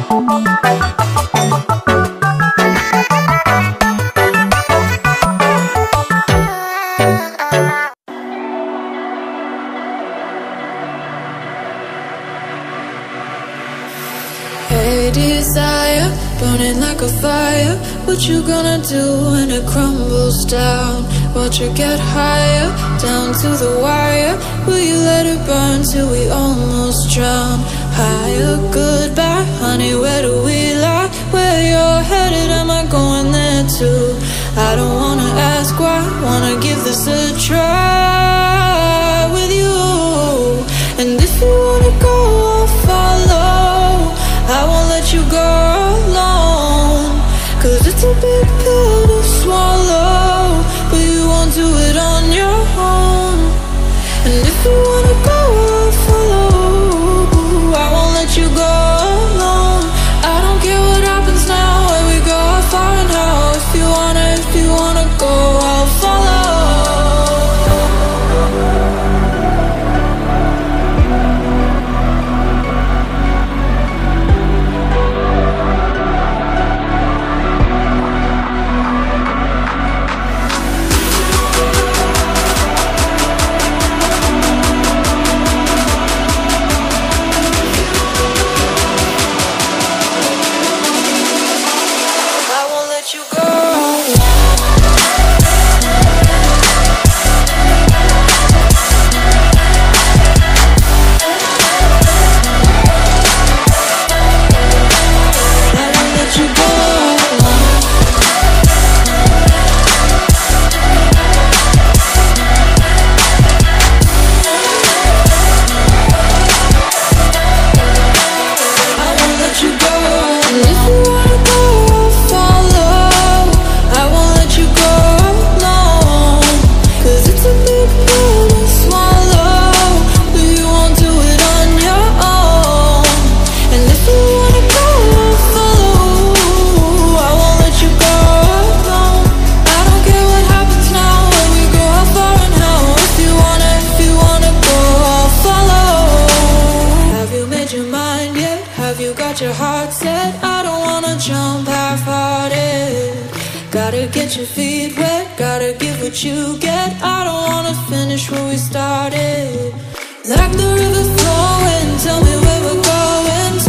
Hey desire, burning like a fire. What you gonna do when it crumbles down? Watch it get higher, down to the wire. Will you let it burn till we almost drown? Higher, goodbye, honey, where do we lie? Where you're headed, am I going there too? I don't wanna ask why, wanna give this a try with you. And if you wanna go, I'll follow. I won't let you go alone, 'cause it's a big pill to swallow, but you won't do it on your own. And if you wanna go, I'll follow. I won't let you go alone. I don't care what happens now, where we go, how far and how. If you wanna go, I'll follow. Your heart set, I don't wanna jump half-hearted. Gotta get your feet wet, gotta give what you get. I don't wanna finish where we started. Like the river flowing, tell me where we're going.